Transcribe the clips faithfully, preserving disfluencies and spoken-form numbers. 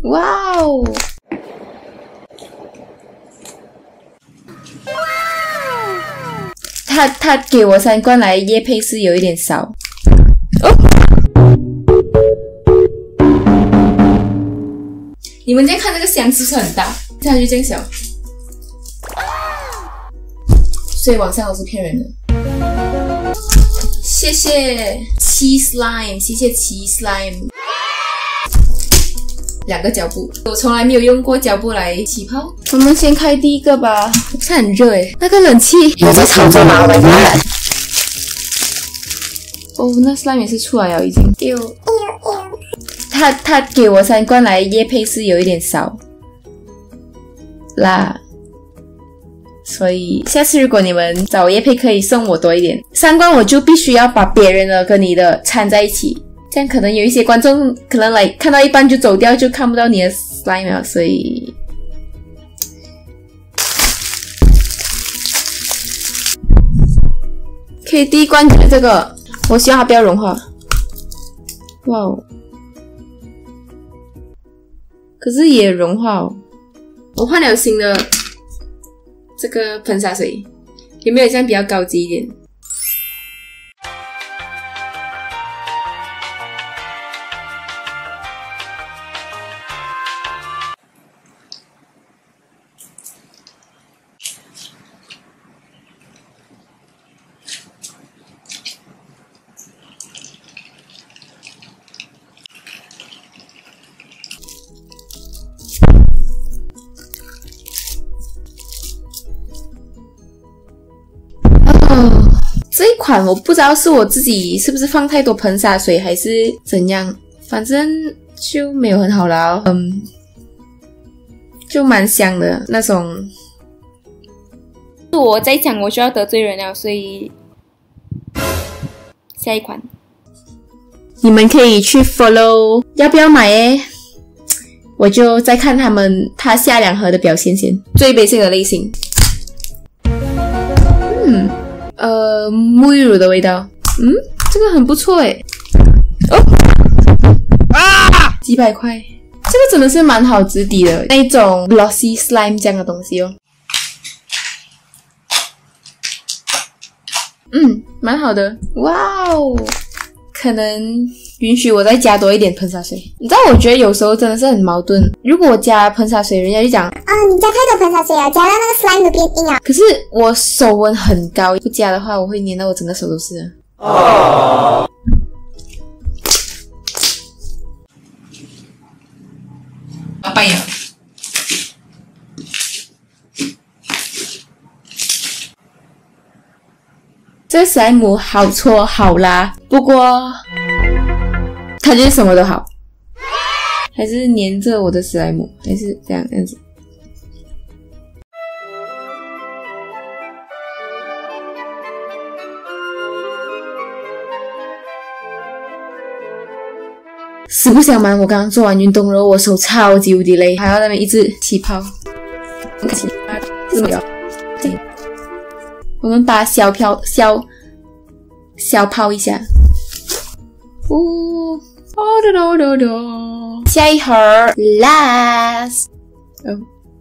哇哦！他他给我三罐来业配是有一点少。哦，你们在看这个箱是不是很大？这样就这样小，所以网上都是骗人的。谢谢七 slime， 谢谢七 slime。两个胶布，我从来没有用过胶布来起泡。我们先开第一个吧，这很热诶，那个冷气有在操作吗 ？Oh my god！ 哦，那 slime 也是出来了已经。有，他他给我三罐来业配是有一点少啦，所以下次如果你们找业配可以送我多一点，三罐我就必须要把别人的跟你的掺在一起。这样可能有一些观众可能来看到一半就走掉，就看不到你的 slime 了，所以可以第一关就是这个，我希望它不要融化。哇哦！可是也融化哦。我换了新的这个喷洒水，有没有这样比较高级一点？这一款我不知道是我自己是不是放太多喷洒水还是怎样，反正就没有很好啦。嗯，就蛮香的那种。我再讲我就要得罪人了，所以下一款你们可以去 follow， 要不要买诶？我就再看他们他下两盒的表现先。最basic的类型，嗯。呃，沐浴乳的味道，嗯，这个很不错诶。哦，啊，几百块，这个真的是蛮好质地的，那一种 glossy slime 这样的东西哦。嗯，蛮好的，哇哦，可能允许我再加多一点喷洒水。你知道，我觉得有时候真的是很矛盾。如果我加喷洒水，人家就讲啊、哦，你加太多喷洒水啊，加到那个 slime 都变硬啊。 可是我手温很高，不加的话，我会粘到我整个手都是。 哦。 啊，拜呀！这史莱姆好搓好拉，不过它就是什么都好，还是粘着我的史莱姆，还是这样这样子。实不相瞒，我刚刚做完运动，然后我手超级无敌累，还要在那边一直起泡。我们把小漂小小泡一下。呜、哦，哦嘟嘟嘟，下一盒 last。哦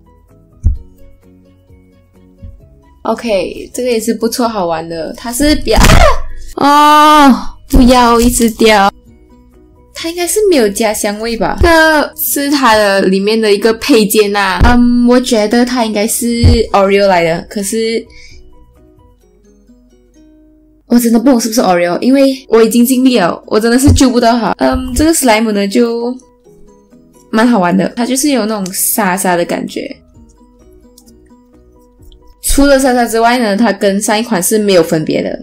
，OK， 这个也是不错，好玩的。它是比较啊，哦，不要一直掉。它应该是没有加香味吧？这个是它的里面的一个配件呐、啊。嗯，我觉得它应该是 Oreo 来的，可是我真的不懂是不是 Oreo， 因为我已经尽力了，我真的是救不到它。嗯，这个 slime 呢就蛮好玩的，它就是有那种沙沙的感觉。除了沙沙之外呢，它跟上一款是没有分别的。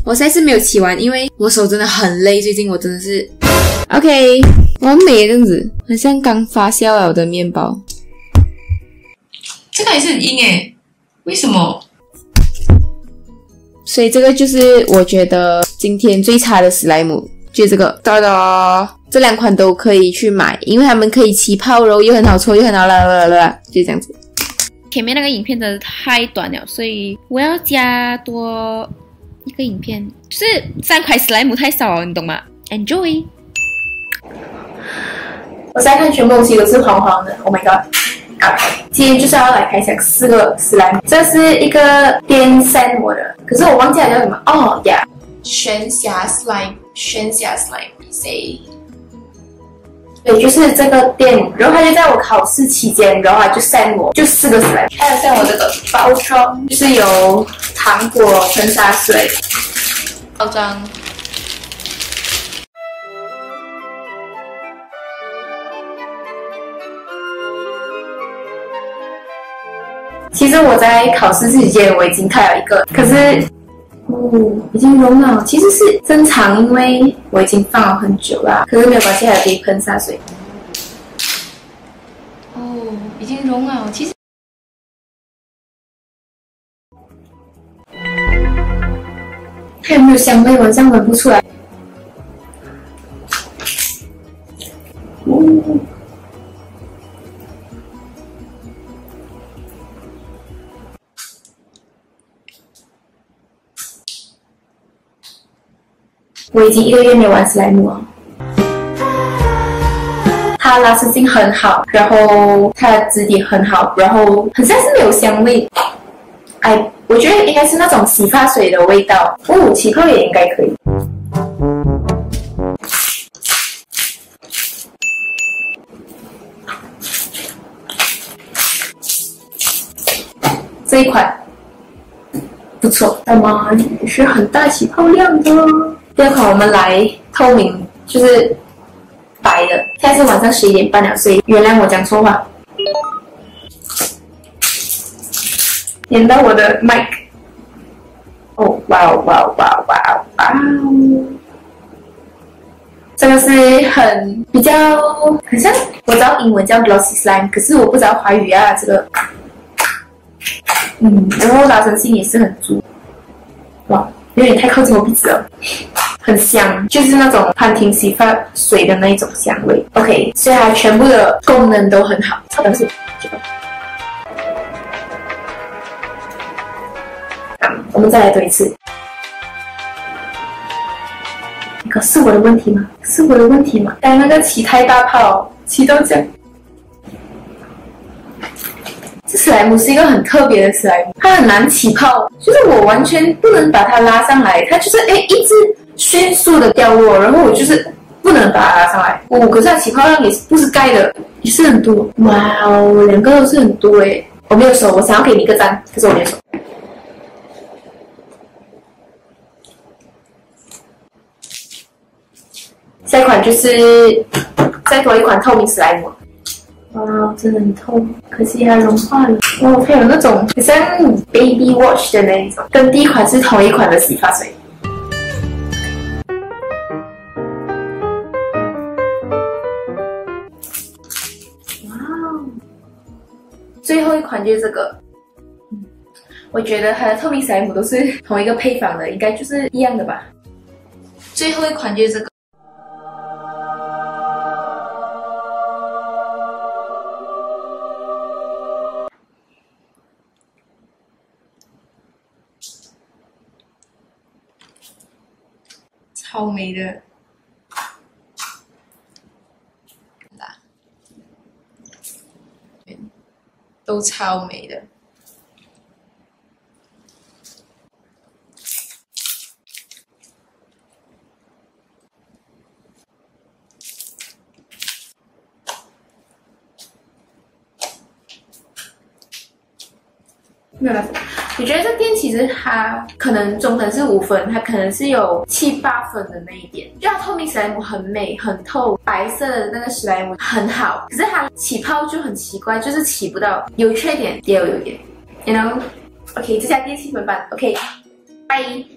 我现在是没有起完，因为我手真的很累，最近我真的是 OK， 完美这样子，很像刚发酵了的面包。 这个也是很硬诶，为什么？ 所以这个就是我觉得今天最差的史莱姆，就这个，哒哒，这两款都可以去买，因为他们可以起泡，然后又很好搓，又很好啦啦啦啦，就这样子。 前面那个影片真的太短了，所以我要加多一个影片，就是三块史莱姆太少了，你懂吗 ？Enjoy。 我现在看全部东西都是黄黄的 ，Oh my god！ 啊，今天就是要来开箱四个史莱姆，这是一个电散膜的，可是我忘记它叫什么哦呀，悬崖 slime， 悬崖 slime，say。对，就是这个店，然后它就在我考试期间，然后它就散我，就四个 slime， 还有像我这个包装，就是有糖果、喷砂水，包装。其实我在考试期间我已经开了一个，可是哦，已经融了，其实是正常，因为我已经放了很久了，可是没有关系，还可以喷洒水。哦，已经融了，其实它有没有香味？晚上闻不出来。哦。我已经一个月没有玩史莱姆了，它拉伸性很好，然后它的质地很好，然后很像是没有香味。哎，我觉得应该是那种洗发水的味道。哦，起泡也应该可以。这一款不错，那么也是很大起泡量的。第二款我们来透明，就是白的。现在是晚上十一点半了，所以原谅我讲错话。连到我的麦克。哦，哇哦哇哦哇哦哇哦哇哦！这个是很比较，很像我知道英文叫 glossy slime， 可是我不知道华语啊这个。嗯，然后拉伸性也是很足。哇，有点太靠近我鼻子了。很香，就是那种潘婷洗发水的那一种香味。OK， 所以它全部的功能都很好。超的是这个。好，我们再来读一次。可是我的问题吗？是我的问题吗？但那个起太大泡，起到这样。这史莱姆是一个很特别的史莱姆，它很难起泡，就是我完全不能把它拉上来，它就是哎一直迅速的掉落，然后我就是不能把它拉上来。哦，可是它起泡量也是不是盖的，也是很多。哇哦，两个都是很多诶。我没有手，我想要给你一个赞，可是我没有手。下一款就是再多一款透明史莱姆。哇，真的很透，可惜它融化了。哇，它有那种很像 baby wash 的那一种，跟第一款是同一款的洗发水。哇哦，最后一款就是这个。嗯，我觉得它的透明史莱姆都是同一个配方的，应该就是一样的吧。最后一款就是这个。超美的，都超美的。没有了。我觉得这店其实它可能中等是五分，它可能是有七八分的那一点。就它透明史莱姆很美很透，白色的那个史莱姆很好，可是它起泡就很奇怪，就是起不到，有缺点也有优点 ，you know？OK， 这家店七分半 ，OK， 拜。